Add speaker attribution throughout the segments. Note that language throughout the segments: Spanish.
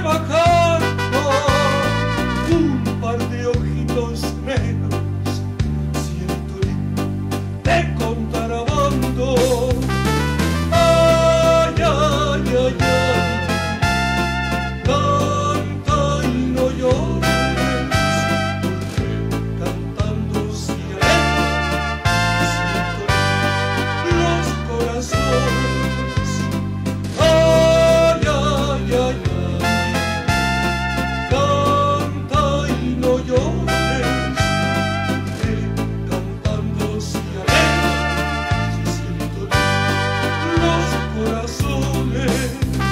Speaker 1: bajando un par de ojitos negros, cielito lindo de contrabando. Ay, ay, ay, ay, canta y no llores, porque cantando se alegra, siento los corazones. Ay, ay, ay, ay, canta y no llores, porque cantando se alegra, siento los corazones.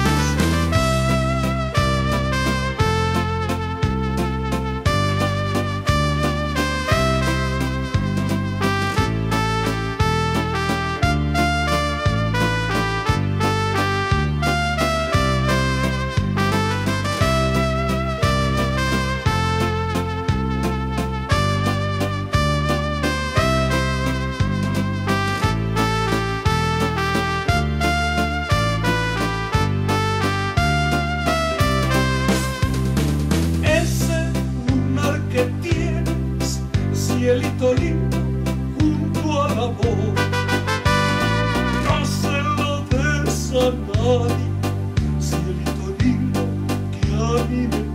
Speaker 1: Que tienes, cielito lindo, junto a la voz, no se lo des a nadie, cielito lindo, que a mí me